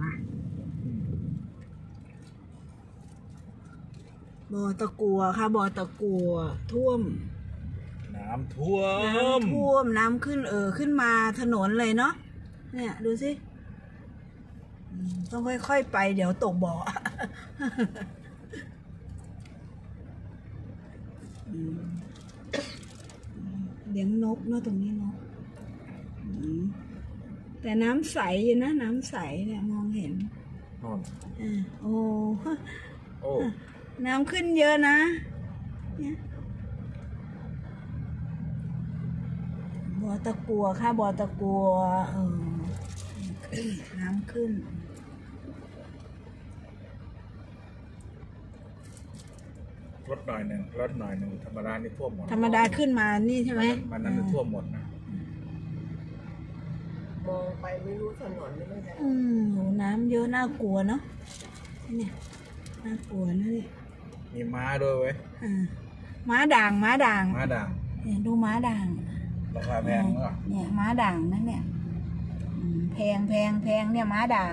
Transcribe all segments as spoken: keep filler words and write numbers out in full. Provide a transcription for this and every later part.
บ่อตะกัวค่ะบ่อตะกัวท่วมน้ำท่วมน้ำท่วมน้ำขึ้นเออขึ้นมาถนนเลยเนาะเนี่ยดูสิต้องค่อยๆไปเดี๋ยวตกบ่อเลี้ยงนกเนาะตรงนี้เนาะแต่น้ำใสอยู่นะน้ำใสเนี่ยมองเห็นอ่าโอ้โอ้น้ำขึ้นเยอะนะเนี่ยบ่อตะกัวค่ะบ่อตะกัวเออน้ำขึ้นรถหน่อยหนึ่งรถหน่อยหนึ่งธรรมดานี่ท่วมหมดธรรมดาขึ้นมานี่ใช่ไหมมันนั้นท่วมหมดนะมองไปไม่รู้ถนนไม่ได้อืมโหน้ำเยอะน่ากลัวเนาะเนี่ยน่ากลัวนะนี่มีม้าด้วยเว้ยม้าด่างม้าด่างม้าด่างเนี่ยดูม้าด่างราคาแพงเหรอเนี่ยม้าด่างนั่นเนี่ยแพงแพงแพงเนี่ยม้าด่าง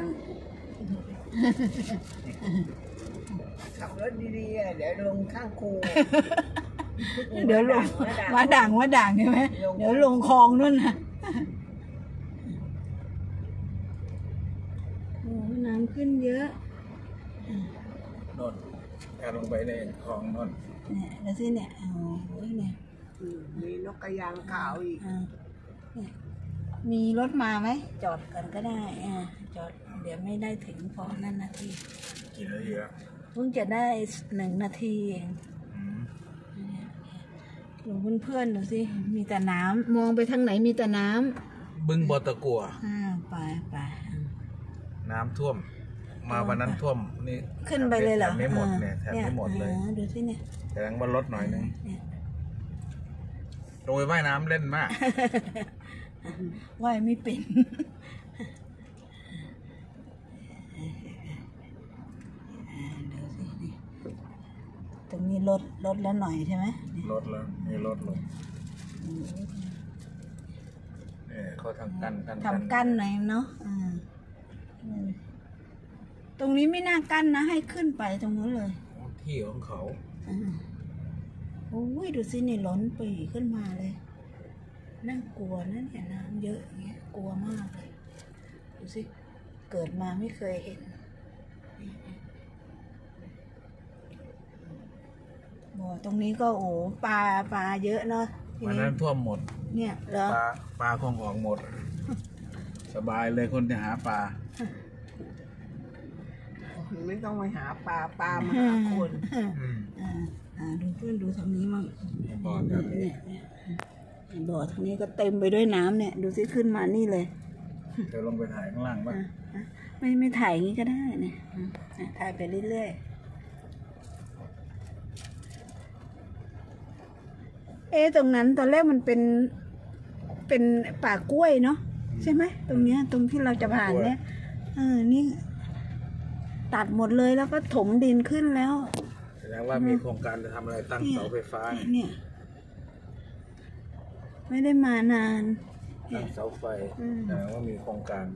ขับรถดีๆเดี๋ยวลงข้างคูเดี๋ยวลงม้าด่างม้าด่างใช่ไหมเดี๋ยวลงคลองนู่นนะโอ้น้ำขึ้นเยอะนนการลงไปในคลองนนเนี่ยแล้วสิเนี่ยโอ้โหเนี่ยมีนกกระยางขาวอีกมีรถมาไหมจอดกันก็ได้อ่าจอดเดี๋ยวไม่ได้ถึงพอนั่นนาทีกี่นาทีอะเพิ่งจะได้หนึ่งนาทีเองหลวงเพื่อนๆดูสิมีแต่น้ำมองไปทางไหนมีแต่น้ำบึงบ่อตะกัวอ่าไปไปน้ำท่วมมาวันนั้นท่วมนี่ขึ้นไปเลยเหรอไม่หมดเนี่ยแทบไม่หมดเลยดูสิเนี่ยแต่ยังบนรถหน่อยนึงลงไปว่ายน้ำเล่นมากว่ายไม่เป็นดูสินี่ตรงนี้ลดลดแล้วหน่อยใช่ไหมลดแล้วนี่ลดลงเนี่ยเขาทำกั้นทำกั้นหน่อยเนาะตรงนี้ไม่น่ากั้นนะให้ขึ้นไปตรงนู้นเลยที่ของเขาโอ้ยดูสินี่ล้นปีขึ้นมาเลยน่ากลัวนะเนี่ยน้ำเยอะอย่างเงี้ยกลัวมากเลยดูสิเกิดมาไม่เคยเห็นบ่อตรงนี้ก็โอ้ปลาปลาเยอะเนาะวันนั้นท่วมหมดเนี่ยเหรอปลาปลาคงออกหมดสบายเลยคนจะหาปลาไม่ต้องไปหาปลาปลามาหาคนดูเพื่อนดูทางนี้มั่งบ่อทางนี้บ่อทางนี้ก็เต็มไปด้วยน้ำเนี่ยดูสิขึ้นมานี่เลยเดี๋ยวลงไปถ่ายข้างล่างบ้างไม่ไม่ถ่ายอย่างนี้ก็ได้เนี่ยถ่ายไปเรื่อยๆเอ๊ะตรงนั้นตอนแรกมันเป็นเป็นป่ากล้วยเนาะใช่ไหมตรงเนี้ยตรงที่เราจะผ่านเนี่ยเออนี่ตัดหมดเลยแล้วก็ถมดินขึ้นแล้วแสดงว่ามีโครงการจะทำอะไรตั้งเสาไฟฟ้าเนี่ยไม่ได้มานานตั้งเสาไฟแสดงว่ามีโครงการ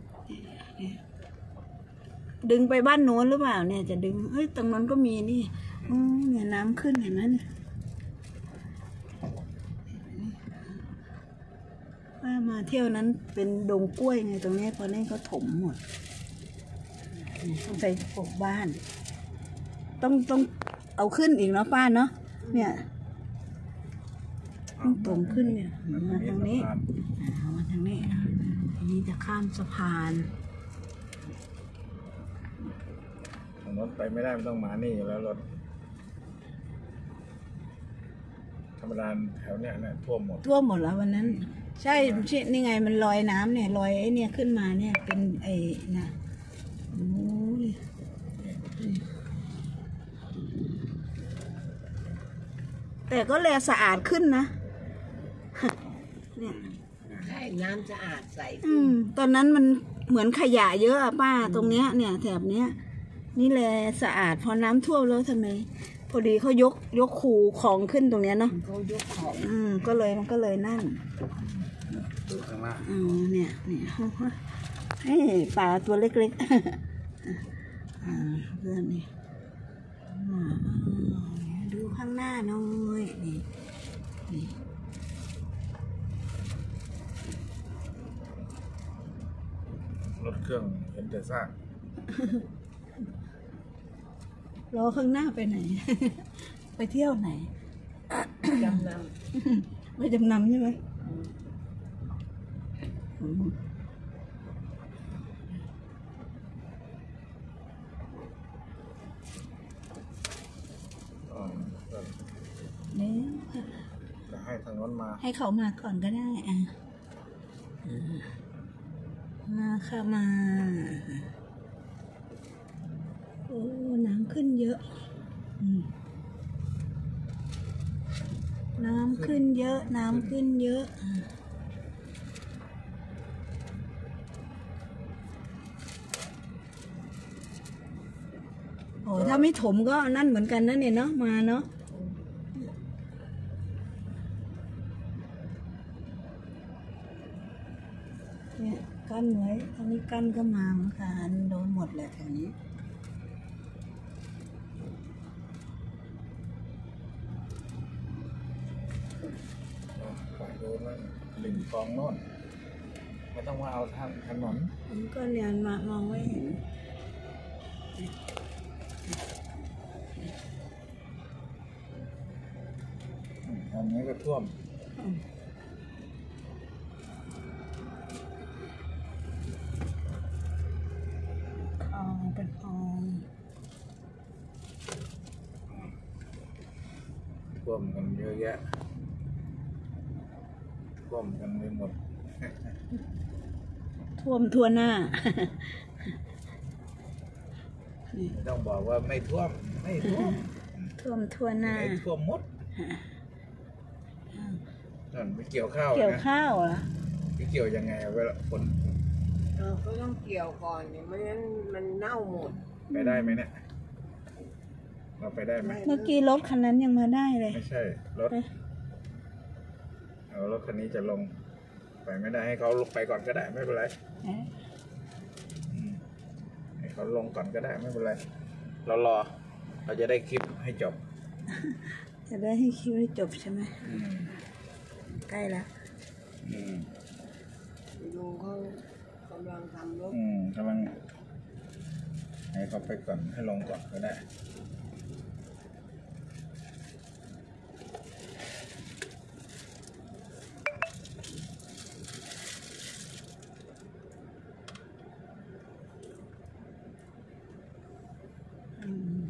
ดึงไปบ้านโน้นหรือเปล่าเนี่ยจะดึงเฮ้ยตรงนั้นก็มีนี่อ๋อเนี่ยน้ำขึ้นเห็นไหมเนี่ยว่ามาเที่ยวนั้นเป็นดงกล้วยไงตรงนี้พอนี้เขาถมหมดต้องใส่ปลูกบ้านต้องต้องเอาขึ้นอีกเนาะป้าเนาะเนี่ยต้องตรงขึ้นเนี่ยมาทางนี้มาทางนี้ทีนี้จะข้ามสะพานถนนไปไม่ได้มันต้องมานี่อยู่แล้วรถธรรมดาแถวเนี้ยเนี่ยท่วมหมดท่วมหมดแล้ววันนั้นใช่ใช่นี่ไงมันลอยน้ำเนี่ยลอยไอ้เนี่ยขึ้นมาเนี่ยเป็นไอ้น่ะโอ้ยแต่ก็แลสะอาดขึ้นนะเนี่ยใช่น้ำสะอาดใสอืมตอนนั้นมันเหมือนขยะเยอะอะป้าตรงเนี้ยเนี่ยแถบเนี้ยนี่แลสะอาดพอน้ำท่วมแล้วทำไมพอดีเขายกยกคูของขึ้นตรงเนี้ยเนาะเขายกของอืมก็เลยมันก็เลยนั่นดูข้างล่างอืมเนี่ยเนี่ยให้ปลาตัวเล็กอ่าเพื่อนนี่มาดูข้างหน้าหน่อยนี่นี่รถเครื่องเห็นแต่ซากรอข้างหน้าไปไหน ไปเที่ยวไหนจำนไปจำนำใช่ไหมอืมอ๋อนี่จะให้ทางโน้นมาให้เขามาก่อนก็ได้อ่ะอ่ามาค่ะมาโอ้น้ำขึ้นเยอะอืมน้ำขึ้นเยอะ น้ำขึ้นเยอะอ่ะโอ้ถ้าไม่ถมก็นั่นเหมือนกันนะเนี่ยเนาะมาเนาะเนี่ยกั้นไว้อันนี้กั้นก็มาเหมือนกันโดนหมดแหละแถวนี้ไปดูนั่นริมคลองโน่นไม่ต้องมาเอาทางถนนมันก็เรียนมามองไม่เห็นทางนี้ก็ท่วมคลองเป็นคลองท่วมกันเยอะแยะท่วมกันไปหมดท่วมทั่วหน้าไม่ต้องบอกว่าไม่ท่วม ไม่ท่วมท่วมทั่วหน้าไอ้ท่วมหมดนั่นไม่เกี่ยวข้าวเกี่ยวนะข้าวเหรอไม่เกี่ยวยังไงเวลาฝนำเออก็ต้องเกี่ยวก่อนเนี่ยไม่งั้นมันเน่าหมดไปได้ไหมเนี่ย เราไปได้ไหมเมื่อกี้รถคันนั้นยังมาได้เลยไม่ใช่ รถไปเอารถคันนี้จะลง ไปไม่ได้ให้เขาลงไปก่อนก็ได้ไม่เป็นไรเอ๊ะอืมให้เขาลงก่อนก็ได้ไม่เป็นไร เรารอ เราจะได้คลิปให้จบจะได้ให้คิวให้จบใช่ไหมอืมใกล้แล้วอืมลุงเขากำลังทำรถอืมกำลังให้เขาไปก่อนให้ลงก่อนก็ได้อืม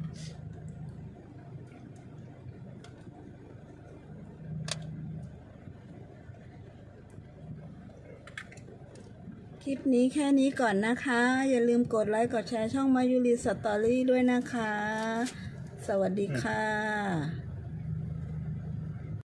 คลิปนี้แค่นี้ก่อนนะคะ อย่าลืมกดไลค์กดแชร์ช่องมายุรีสตอรี่ด้วยนะคะ สวัสดีค่ะ